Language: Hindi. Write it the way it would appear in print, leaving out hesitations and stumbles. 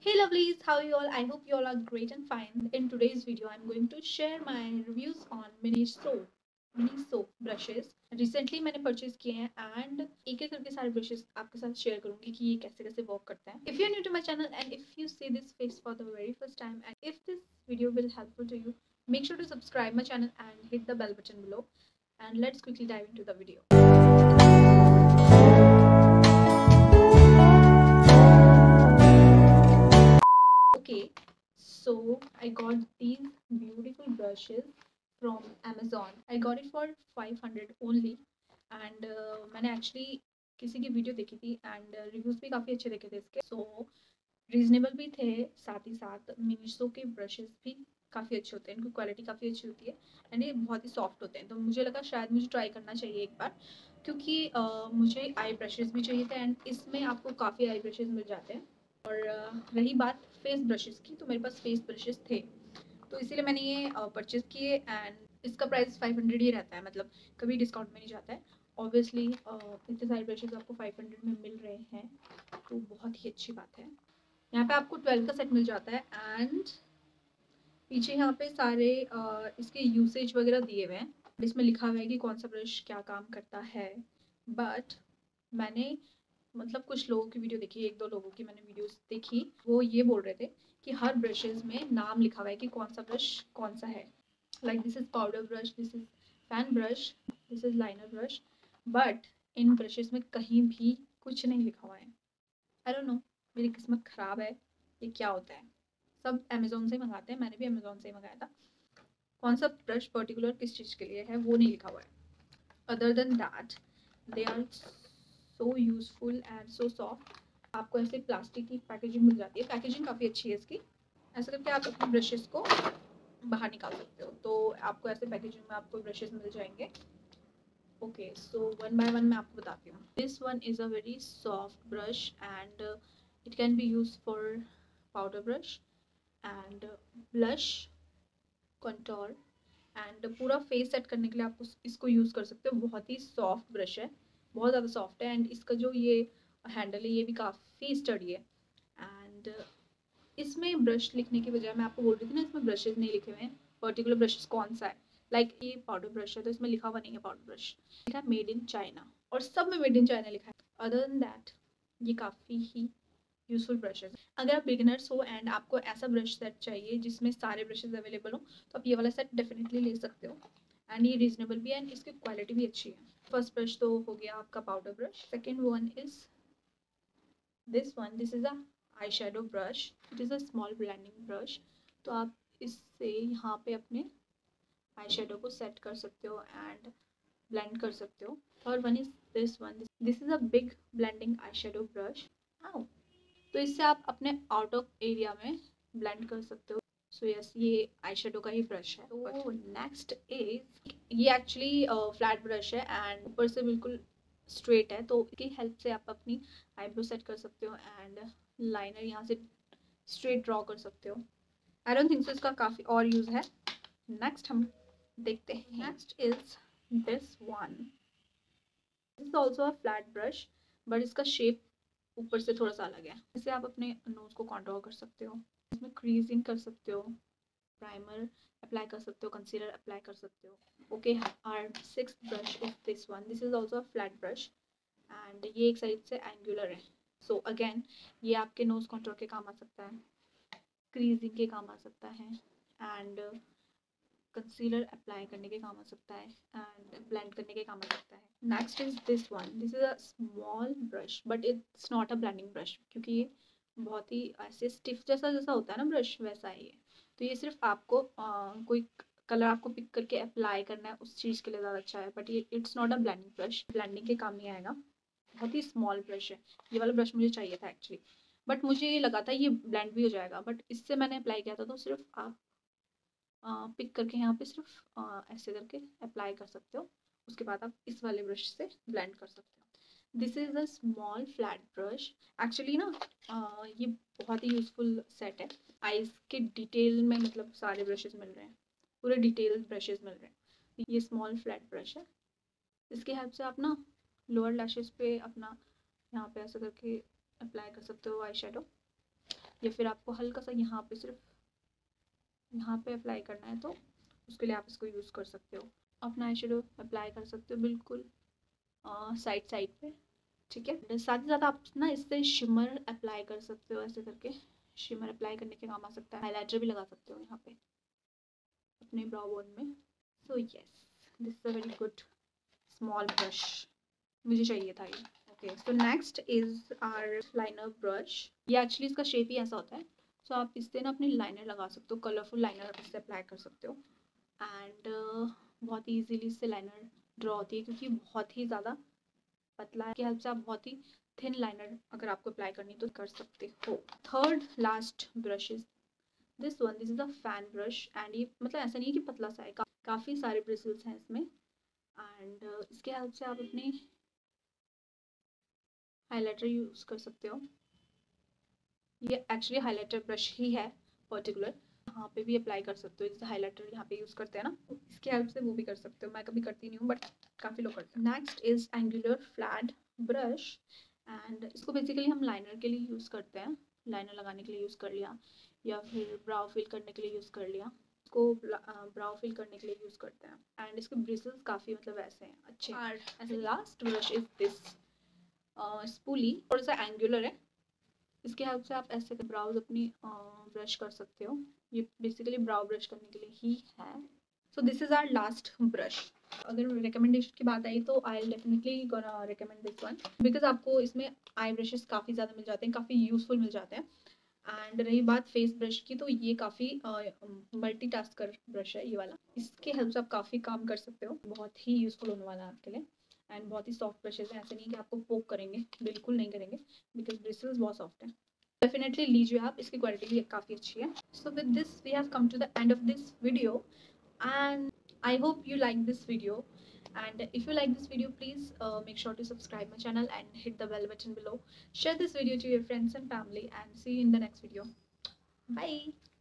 Hey lovelies, how are you all? I hope you all are great and fine. In today's video, I'm going to share my reviews on mini soap brushes. Recently मैंने purchase किए हैं and एक एक करके सारे brushes आपके साथ share करूंगी कि ये कैसे कैसे work करते हैं. If you're new to my channel and if you see this face for the very first time and if this video will helpful to you, make sure to subscribe my channel and hit the bell button below. And let's quickly dive into the video. Okay, so I got these beautiful brushes from Amazon. I got it for 500 only and मैंने actually किसी की वीडियो देखी थी एंड रिव्यूज़ भी काफ़ी अच्छे देखे थे इसके. सो रीजनेबल भी थे, साथ ही साथ मिनीसो के ब्रशेस भी काफ़ी अच्छे होते हैं, इनकी क्वालिटी काफ़ी अच्छी होती है एंड ये बहुत ही सॉफ्ट होते हैं. तो मुझे लगा शायद मुझे ट्राई करना चाहिए एक बार, क्योंकि मुझे आई ब्रशेस भी चाहिए थे एंड इसमें आपको काफ़ी आई ब्रशेस मिल जाते हैं. और रही बात फेस ब्रशेस की, तो मेरे पास फेस ब्रशेस थे तो इसीलिए मैंने ये परचेज़ किए एंड इसका प्राइस 500 ही रहता है, मतलब कभी डिस्काउंट में नहीं जाता है. ऑब्वियसली इतने सारे ब्रशेस आपको 500 में मिल रहे हैं तो बहुत ही अच्छी बात है. यहाँ पे आपको 12 का सेट मिल जाता है एंड पीछे यहाँ पे सारे इसके यूसेज वगैरह दिए हुए हैं. इसमें लिखा हुआ है कि कौन सा ब्रश क्या काम करता है. बट मैंने मतलब कुछ लोगों की वीडियो देखी, एक दो लोगों की मैंने वीडियोस देखी, वो ये बोल रहे थे कि हर ब्रशेज में नाम लिखा हुआ है कि कौन सा ब्रश कौन सा है. Like this is powder brush, this is fan brush, this is liner brush. But in brushes में कहीं भी कुछ नहीं लिखा हुआ है. आई डोंट नो, मेरी किस्मत ख़राब है, ये क्या होता है. सब अमेज़ोन से ही मंगाते हैं, मैंने भी अमेज़ोन से ही मंगाया था. कौन सा ब्रश पर्टिकुलर किस चीज़ के लिए है वो नहीं लिखा हुआ है. Other than that they are so useful and so soft. आपको ऐसे प्लास्टिक की पैकेजिंग मिल जाती है, पैकेजिंग काफ़ी अच्छी है इसकी. ऐसा करके आप अपने ब्रशेस को बाहर निकाल सकते हो, तो आपको ऐसे पैकेजिंग में आपको ब्रशेस मिल जाएंगे. Okay, so one by one मैं आपको बताती हूँ. This one is a very soft brush and it can be use for powder brush and blush, contour and पूरा फेस सेट करने के लिए आप इसको यूज़ कर सकते हो. बहुत ही सॉफ्ट ब्रश है, बहुत ज़्यादा सॉफ्ट है एंड इसका जो ये हैंडल है ये भी काफ़ी स्टडी है. एंड इसमें ब्रश लिखने की बजाय, मैं आपको बोल रही थी ना इसमें ब्रशेज नहीं लिखे हुए हैं, पर्टिकुलर ब्रशेज कौन सा है. लाइक ये पाउडर ब्रश है तो इसमें लिखा हुआ नहीं है पाउडर ब्रश, लिखा है मेड इन चाइना और सब में मेड इन चाइना लिखा है. अदर देन दैट ये काफ़ी ही यूजफुल ब्रशेज. अगर आप बिगिनर्स हो एंड आपको ऐसा ब्रश सेट चाहिए जिसमें सारे ब्रशेज अवेलेबल हो तो आप ये वाला सेट डेफिनेटली ले सकते हो एंड ये रीजनेबल भी है एंड इसकी क्वालिटी भी अच्छी है. फर्स्ट ब्रश तो हो गया आपका powder brush. Second one is this one. This is a eye shadow brush. It is a small blending brush. तो आप इससे यहाँ पे अपने आई शेडो को सेट कर सकते हो एंड ब्लेंड कर सकते हो. Third one is this one. This is a big blending eye shadow brush. तो इससे आप अपने आउट ऑफ एरिया में ब्लेंड कर सकते हो. सो यस, ये आई शेडो का ही ब्रश है. तो नेक्स्ट इज, ये एक्चुअली फ्लैट ब्रश है एंड ऊपर से बिल्कुल स्ट्रेट है, तो इसकी हेल्प से आप अपनी आईब्रो सेट कर सकते हो एंड लाइनर यहाँ से स्ट्रेट ड्रॉ कर सकते हो. आई डोंट थिंक सो इसका काफ़ी और यूज़ है. नेक्स्ट हम देखते हैं. Next is this one. This is also a flat brush but इसका शेप ऊपर से थोड़ा सा अलग है. इससे आप अपने नोज को कॉन्टोर कर सकते हो, इसमें क्रीजिंग कर सकते हो, प्राइमर अप्लाई कर सकते हो, कंसीलर अप्लाई कर सकते हो. Okay, our sixth brush is this one. This is also a flat brush and ये एक साइड से एंगुलर है. सो अगेन ये आपके नोज कॉन्टोर के काम आ सकता है, क्रीजिंग के काम आ सकता है एंड कंसीलर अप्लाई करने के काम आ सकता है एंड ब्लेंड करने के काम आ सकता है. Next is this one. This is a small brush but it's not a blending brush, क्योंकि ये बहुत ही ऐसे स्टिफ जैसा जैसा होता है ना ब्रश, वैसा ही है. तो ये सिर्फ आपको कोई कलर आपको पिक करके अप्लाई करना है उस चीज़ के लिए ज़्यादा अच्छा है. बट ये it's not a blending brush, blending के काम नहीं आएगा. बहुत ही स्मॉल ब्रश है. ये वाला ब्रश मुझे चाहिए था एक्चुअली, बट मुझे ये लगा था ये ब्लेंड भी हो जाएगा. बट इससे मैंने अप्लाई किया था तो सिर्फ आप पिक करके यहाँ पे सिर्फ ऐसे करके अप्लाई कर सकते हो. उसके बाद आप इस वाले ब्रश से ब्लेंड कर सकते हो. This is a small flat brush. Actually ना ये बहुत ही यूज़फुल सेट है. आइज़ के डिटेल में मतलब सारे ब्रशेस मिल रहे हैं, पूरे डिटेल ब्रशेस मिल रहे हैं. ये स्मॉल फ्लैट ब्रश है. इसकी हेल्प से आप ना लोअर लैशेस पे अपना यहाँ पे ऐसा करके अप्लाई कर सकते हो आई शेडो. या फिर आपको हल्का सा यहाँ पे सिर्फ यहाँ पे अप्लाई करना है तो उसके लिए आप इसको यूज़ कर सकते हो। अपना आई शेडो अप्लाई कर सकते हो बिल्कुल साइड साइड पे, ठीक है। साथ ही साथ आप ना इससे शिमर अप्लाई कर सकते हो, ऐसे करके शिमर अप्लाई करने के काम आ सकता है। हाइलाइटर भी लगा सकते हो यहाँ पे अपने ब्राउ बोन में। So yes, this is a very good small brush, मुझे चाहिए था ये। Okay, so next is our liner brush. ये एक्चुअली इसका शेप ही ऐसा होता है। सो आप इससे ना अपनी लाइनर लगा सकते हो, कलरफुल लाइनर आप इससे अप्लाई कर सकते हो। एंड बहुत ही ईजीली इससे लाइनर ड्रॉ होती है, क्योंकि बहुत ही ज़्यादा पतला है। की हेल्प से आप बहुत ही थिन लाइनर अगर आपको अप्लाई करनी तो कर सकते हो। Third last brush is this one. This is a fan brush and ये मतलब ऐसा नहीं है कि पतला सा है, काफ़ी सारे ब्रिसल्स हैं इसमें। एंड इसके हेल्प से आप अपने हाइलाइटर यूज़ कर सकते हो। ये एक्चुअली हाइलाइटर ब्रश ही है पर्टिकुलर, यहाँ पे भी अप्लाई कर सकते हो। जैसे हाइलाइटर यहाँ पे यूज़ करते हैं ना, इसके हेल्प से वो भी कर सकते हो। मैं कभी करती नहीं हूँ बट काफ़ी लोग करते हैं। Next is angular flat brush and इसको बेसिकली हम लाइनर के लिए यूज़ करते हैं। लाइनर लगाने के लिए यूज़ कर लिया या फिर ब्राउ फिल करने के लिए यूज़ कर लिया। इसको ब्राउ फिल करने के लिए यूज़ करते हैं। एंड इसके ब्रिसल्स काफ़ी मतलब ऐसे हैं अच्छे। Last brush is this spoolie, थोड़ा सा एंगुलर है। इसके हेल्प से आप ऐसे ब्राउज अपनी ब्रश कर सकते हो। ये बेसिकली ब्राउ ब्रश करने के लिए ही है। So this is our last brush. अगर रिकमेंडेशन की बात आई तो I definitely gonna recommend this one, because आपको इसमें आई ब्रशेस काफ़ी ज़्यादा मिल जाते हैं, काफ़ी यूजफुल मिल जाते हैं। एंड रही बात फेस ब्रश की, तो ये काफ़ी मल्टीटास्कर ब्रश है ये वाला। इसके हेल्प से आप काफ़ी काम कर सकते हो, बहुत ही यूजफुल होने वाला है आपके लिए। एंड बहुत ही सॉफ्ट ब्रशेज हैं, ऐसे नहीं कि आपको पोक करेंगे, बिल्कुल नहीं करेंगे, बिकॉज ब्रिसल्स बहुत सॉफ्ट है। डेफिनेटली लीजिए आप, इसकी क्वालिटी भी काफ़ी अच्छी है। So with this we have come to the end of this video and I hope you like this video, and if you like this video please make sure to subscribe my channel and hit the bell button below. Share this video to your friends and family and see you in the next video. Bye.